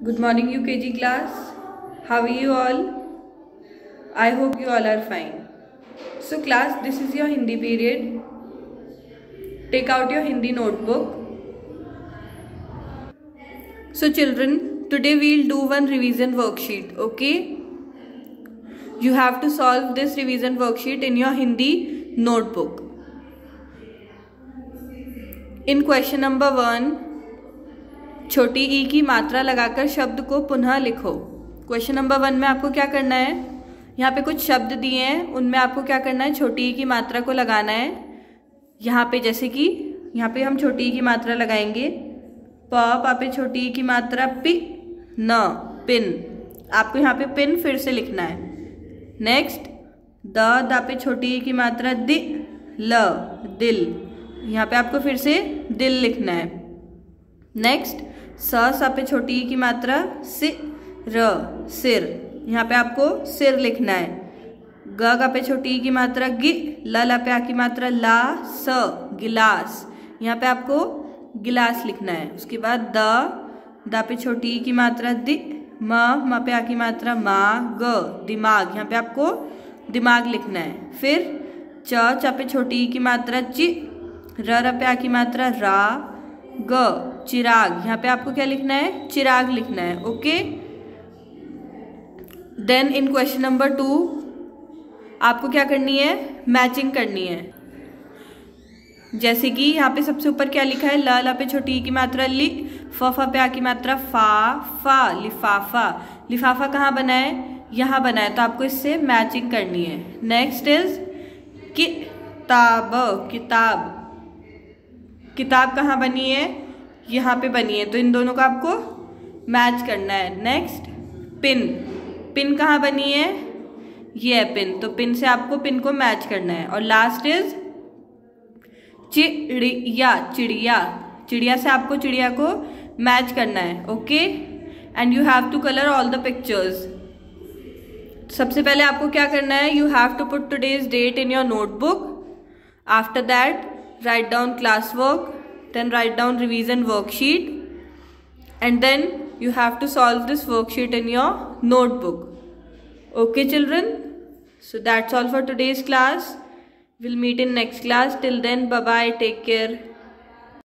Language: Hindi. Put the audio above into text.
Good morning UKG class. How are you all? I hope you all are fine. So class, this is your Hindi period. Take out your Hindi notebook. So children, today we'll do one revision worksheet, okay? You have to solve this revision worksheet in your Hindi notebook. In question number 1, छोटी ई की मात्रा लगाकर शब्द को पुनः लिखो। क्वेश्चन नंबर 1 में आपको क्या करना है, यहाँ पे कुछ शब्द दिए हैं, उनमें आपको क्या करना है, छोटी ई की मात्रा को लगाना है। यहाँ पे जैसे कि यहाँ पे हम छोटी ई की मात्रा लगाएंगे, प पे छोटी ई की मात्रा पि, न पिन, आपको यहाँ पे पिन फिर से लिखना है। नेक्स्ट द पे छोटी ई की मात्रा दि, ल दिल, यहाँ पे आपको फिर से दिल लिखना है। नेक्स्ट स पे छोटी ई की मात्रा सि, र सिर, यहाँ पे आपको सिर लिखना है। ग पे छोटी ई की मात्रा गि, ल पे आ की मात्रा ला, स गिलास, यहाँ पे आपको गिलास लिखना है। उसके बाद द पे छोटी ई की मात्रा दि, म पे आ की मात्रा मा, ग दिमाग, यहाँ पे आपको दिमाग लिखना है। फिर च पे छोटी ई की मात्रा चि, र पे आ की मात्रा रा, ग चिराग, यहाँ पे आपको क्या लिखना है, चिराग लिखना है। Okay. Then in question number 2 आपको क्या करनी है, मैचिंग करनी है। जैसे कि यहाँ पे सबसे ऊपर क्या लिखा है, ल पे छोटी ई की मात्रा लि, फ पे आ की मात्रा फा, फा लिफाफा, लिफाफा कहाँ बना है, यहाँ बना है, तो आपको इससे मैचिंग करनी है। नेक्स्ट इज किताब, किताब, किताब कहाँ बनी है, यहाँ पे बनी है, तो इन दोनों का आपको मैच करना है। नेक्स्ट पिन, पिन कहाँ बनी है, ये है पिन, तो पिन से आपको पिन को मैच करना है। और लास्ट इज चिड़िया, चिड़िया, चिड़िया से आपको चिड़िया को मैच करना है। Okay. And you have to colour all the pictures. सबसे पहले आपको क्या करना है, you have to put today's date in your notebook. After that write down classwork, then write down revision worksheet, and then you have to solve this worksheet in your notebook. Okay children, so that's all for today's class. We'll meet in next class. Till then, bye bye, take care.